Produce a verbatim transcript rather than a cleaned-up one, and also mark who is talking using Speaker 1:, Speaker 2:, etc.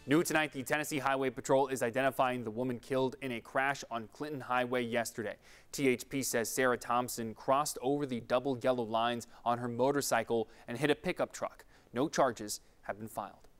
Speaker 1: New tonight, the Tennessee Highway Patrol is identifying the woman killed in a crash on Clinton Highway yesterday. T H P says Sarah Thompson crossed over the double yellow lines on her motorcycle and hit a pickup truck. No charges have been filed.